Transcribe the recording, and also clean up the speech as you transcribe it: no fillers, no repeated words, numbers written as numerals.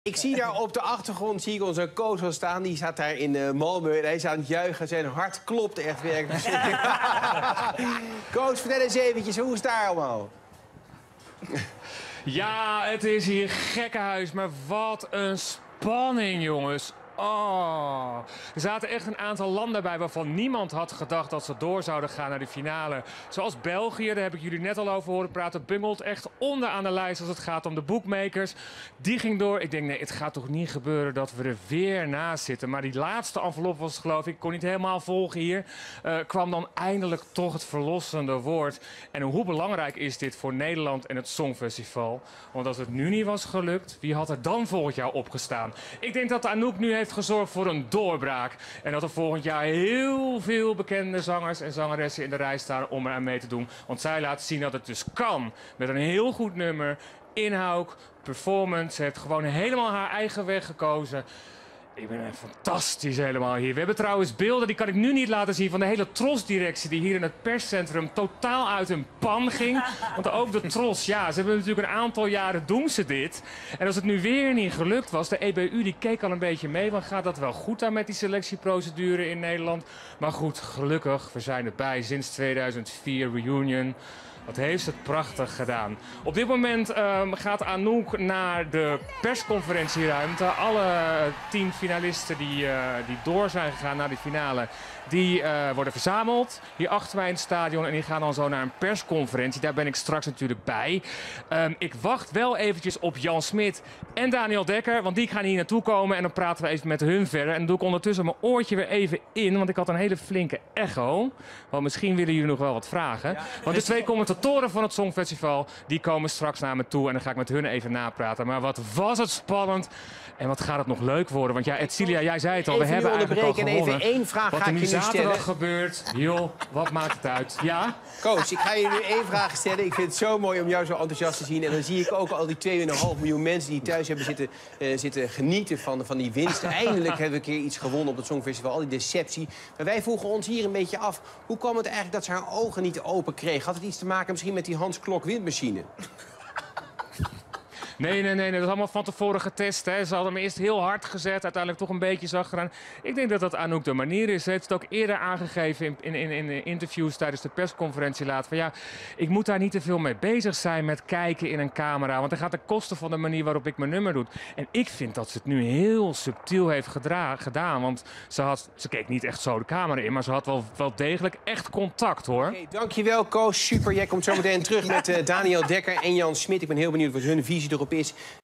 Ik zie daar op de achtergrond zie ik onze coach al staan. Die staat daar in Malmö en hij is aan het juichen. Zijn hart klopt echt werkelijk. Coach, vertel eens eventjes, hoe is het daar allemaal? Ja, het is hier gekkenhuis, maar wat een spanning, jongens. Oh. Er zaten echt een aantal landen bij waarvan niemand had gedacht dat ze door zouden gaan naar de finale. Zoals België, daar heb ik jullie net al over horen praten. Bungelt echt onderaan de lijst als het gaat om de bookmakers. Die ging door. Ik denk, nee, het gaat toch niet gebeuren dat we er weer naast zitten. Maar die laatste envelop was, geloof ik, kon niet helemaal volgen hier. Kwam dan eindelijk toch het verlossende woord. En hoe belangrijk is dit voor Nederland en het Songfestival? Want als het nu niet was gelukt, wie had er dan volgend jaar opgestaan? Ik denk dat Anouk nu heeft gezorgd voor een doorbraak. En dat er volgend jaar heel veel bekende zangers en zangeressen in de rij staan om er aan mee te doen. Want zij laat zien dat het dus kan. Met een heel goed nummer, inhoud, performance. Ze heeft gewoon helemaal haar eigen weg gekozen. Ik ben fantastisch helemaal hier. We hebben trouwens beelden, die kan ik nu niet laten zien, van de hele Tros-directie die hier in het perscentrum totaal uit hun pan ging. Want ook de Tros, ja, ze hebben natuurlijk een aantal jaren doen ze dit. En als het nu weer niet gelukt was, de EBU die keek al een beetje mee, want gaat dat wel goed aan met die selectieprocedure in Nederland? Maar goed, gelukkig, we zijn erbij sinds 2004 Reunion. Wat heeft het prachtig gedaan. Op dit moment gaat Anouk naar de persconferentieruimte. Alle 10 finalisten die door zijn gegaan naar de finale, die worden verzameld hier achter mij in het stadion. En die gaan dan zo naar een persconferentie. Daar ben ik straks natuurlijk bij. Ik wacht wel eventjes op Jan Smit en Daniel Dekker. Want die gaan hier naartoe komen en dan praten we even met hun verder. En dan doe ik ondertussen mijn oortje weer even in. Want ik had een hele flinke echo. Want misschien willen jullie nog wel wat vragen. Want de 2 commentatoren van het Songfestival, die komen straks naar me toe. En dan ga ik met hun even napraten. Maar wat was het spannend. En wat gaat het nog leuk worden? Want ja, Edcilia, jij zei het al, we hebben eigenlijk al gewonnen. Even één vraag wat ga er ik nu je nu stellen. zaterdag gebeurt, joh, wat maakt het uit? Ja? Coach, ik ga je nu één vraag stellen. Ik vind het zo mooi om jou zo enthousiast te zien. En dan zie ik ook al die 2,5 miljoen mensen die thuis hebben zitten genieten van die winst. Eindelijk hebben we een keer iets gewonnen op het Songfestival, al die deceptie. Maar wij vroegen ons hier een beetje af, hoe kwam het eigenlijk dat ze haar ogen niet open kreeg? Had het iets te maken misschien met die Hans Klok windmachine? Nee, dat is allemaal van tevoren getest. Hè. Ze hadden hem eerst heel hard gezet, uiteindelijk toch een beetje zacht gedaan. Ik denk dat dat Anouk de manier is. Ze heeft het ook eerder aangegeven in interviews tijdens de persconferentie later. Van ja, ik moet daar niet te veel mee bezig zijn met kijken in een camera. Want dat gaat ten koste van de manier waarop ik mijn nummer doe. En ik vind dat ze het nu heel subtiel heeft gedaan. Want ze keek niet echt zo de camera in, maar ze had wel degelijk echt contact, hoor. Okay, dankjewel, coach. Super. Jij komt zo meteen terug met Daniel Dekker en Jan Smit. Ik ben heel benieuwd wat hun visie erop is.